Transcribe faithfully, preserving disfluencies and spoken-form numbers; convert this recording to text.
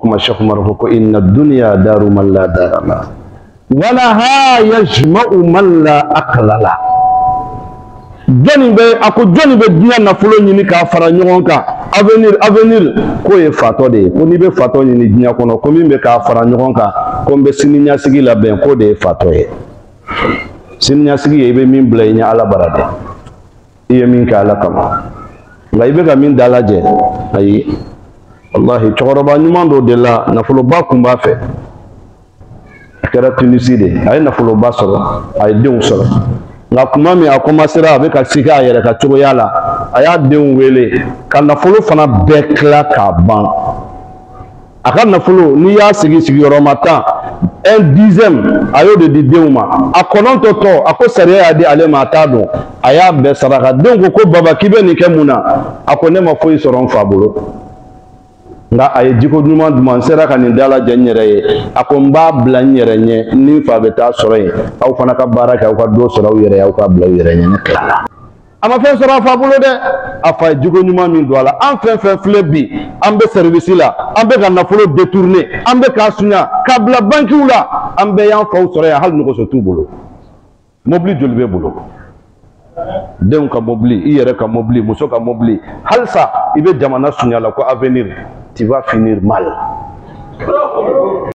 كما شيخ مرفوق إن الدنيا دار من لا دار له ولها يجمع من لا أقل له joni be ako joni be dinya na fulo nyini ka fara nyon ka avenir avenir ko e fato de ko ni be fato nyini dinya kono ko mi be ka fara nyon ka ko be sininya sigi la ben ko de fato e sininya sigi e be min blay nya ala barade e min ka ala kama ngai be ga min dalaje ayi wallahi choroba nyuma do de la na fulo ba kumba fe akara tuniside ay na fulo ba soro ay deun soro nga kuma mi a commencera avec ka sika yere ka cogo yala aya den wele ka nafolo fana bekla ka ban aka nafolo ni ya sigi sigi yoromata un dixième ayo de di denuma a konon to to ako sariya ya di ale ma ta don aya be saraka den ko ko baba kibe ni ke muna ako ne ma foyi soron faburo nga ay jiko nyuma duma sera ka ni dala janyere ye akomba bla nyere nye ni fa beta sore aw fana ka baraka aw ka do sora yere aw ka bla yere nye ne kala ama fe sora fa bulo de afa jiko nyuma min do ala an fe fe flebi an be service la an be ka nafulo détourner an be ka sunya ka bla banki la an be yan fa sore hal nugo so tu bulo mobli jolbe bulo den ka mobli iyere ka mobli muso ka mobli halsa ibe jamana sunya la ko avenir tu vas finir mal.